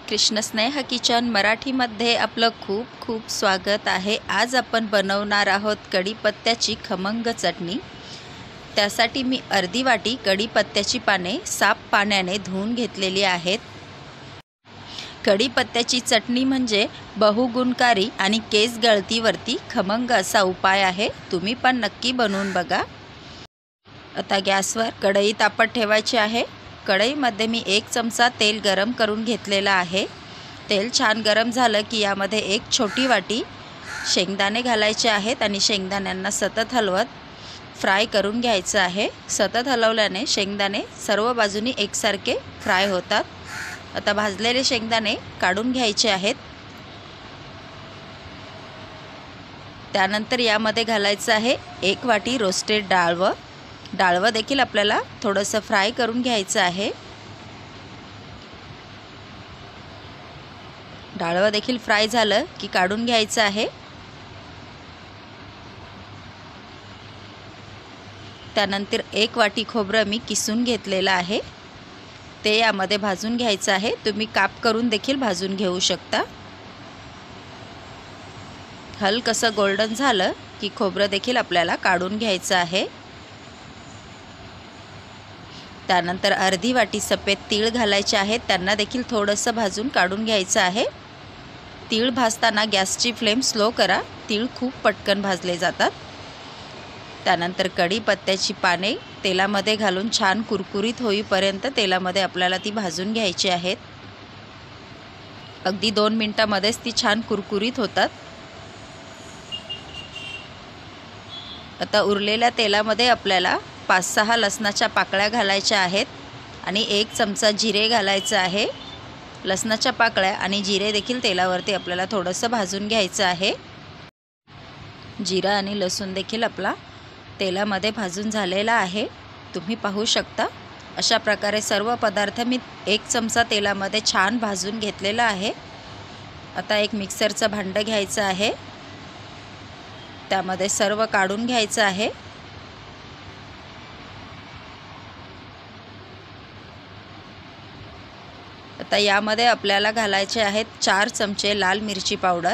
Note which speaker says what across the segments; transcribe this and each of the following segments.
Speaker 1: कृष्ण स्नेह किचन मराठीमध्ये आपलं खूप खूप स्वागत आहे। आज आपण बनवणार आहोत कढीपत्त्याची खमंग चटणी। त्यासाठी मी अर्धी वाटी कढीपत्त्याची पाने साफ पाण्याने धुवून घेतलेली आहेत। कढीपत्त्याची चटणी म्हणजे बहुगुणकारी आणि केस गळतीवरती खमंग असा उपाय आहे। तुम्ही पण नक्की बनवून बघा। आता गॅसवर कढई तापत ठेवायची आहे। कढईमध्ये मी 1 चमचा तेल गरम करून घेतलेला आहे। तेल छान गरम झालं की यामध्ये 1 छोटी वाटी शेंगदाणे घालायचे आहेत आणि शेंगदाण्यांना सतत हलवत फ्राय करून घ्यायचं आहे। सतत हलवल्याने शेंगदाणे सर्व बाजूनी एकसारखे फ्राय होतात। आता भाजलेले शेंगदाणे काढून घ्यायचे आहेत। त्यानंतर यामध्ये घालायचं आहे 1 वाटी रोस्टेड डाळवं देखील आपल्याला थोडंसं फ्राय करून घ्यायचं आहे। डाळवं देखील फ्राय झालं की काढून घ्यायचं आहे। त्यानंतर 1 वाटी खोबरं मी किसून घेतलेलं आहे, ते यामध्ये भाजून घ्यायचं आहे। तुम्ही काप करून देखील भाजून घेऊ शकता। हलकसं गोल्डन झालं की खोबरं देखील आपल्याला काढून घ्यायचं आहे। त्यानंतर अर्धी वाटी सफेद तीळ घालायचे आहेत, त्यांना देखील थोडंसं भाजून काढून घ्यायचं आहे। तीळ भाजताना गॅसची फ्लेम स्लो करा, तीळ खूप पटकन भाजले जातात। त्यानंतर कढीपत्त्याची पाने तेलामध्ये घालून छान कुरकुरीत होईपर्यंत तेलामध्ये आपल्याला ती भाजून घ्यायची आहेत। अगदी 2 मिनिटांमध्येच ती छान कुरकुरीत होतात। आता उरलेल्या तेलामध्ये आपल्याला 5-6 लसणाच्या पाकळ्या घालायच्या आहेत आणि 1 चमचा जिरे घालायचं आहे। लसणाच्या पाकळ्या आणि जिरे देखील तेलावरती आपल्याला थोडंसं भाजून घ्यायचं आहे। जिरा आणि लसूण देखील आपला तेलामध्ये भाजून झालेला आहे। तुम्ही पाहू शकता अशा प्रकारे सर्व पदार्थ मी 1 चमचा तेलामध्ये छान भाजून घेतलेला आहे। आता एक मिक्सरचं भांडं घ्यायचं आहे, त्यामध्ये सर्व काढून घ्यायचं आहे। आता यामध्ये आपल्याला घालायचे आहेत 4 चमचे लाल मिरची पावडर।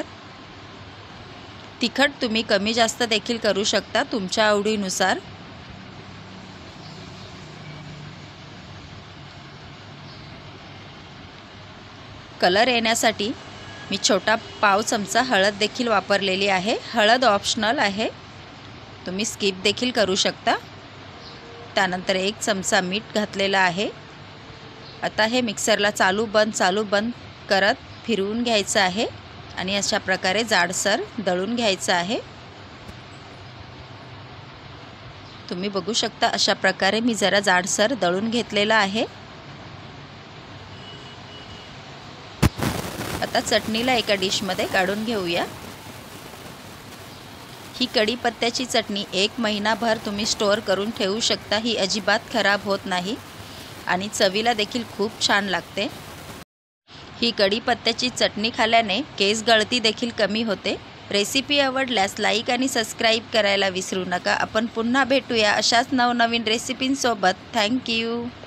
Speaker 1: तिखट तुम्ही कमी जास्त देखील करू शकता तुमच्या आवडीनुसार। कलर येण्यासाठी मी छोटा पाव चमचा हळद देखील वापरलेली आहे। हळद ऑप्शनल आहे, तुम्ही स्किप देखील करू शकता। त्यानंतर 1 चमचा मीठ घातलेला आहे। आता हे मिक्सरला चालू बंद करत फिरवून घ्यायचं आहे आणि अशा प्रकारे जाडसर दळून घ्यायचं आहे। तुम्ही बघू शकता अशा प्रकारे मी जरा जाडसर दळून घेतलेला आहे। आता चटणीला एका डिशमध्ये काढून घेऊया। ही कढीपत्त्याची चटणी 1 महिनाभर तुम्ही स्टोअर करून ठेवू शकता। ही अजिबात खराब होत नाही आणि चवीला देखील खूप छान लागते। ही कढीपत्त्याची चटणी खाल्ल्याने केस गळती देखील कमी होते। रेसिपी आवडल्यास लाईक आणि सबस्क्राईब करायला विसरू नका। आपण पुन्हा भेटूया अशाच नवनवीन रेसिपींसोबत। Thank you.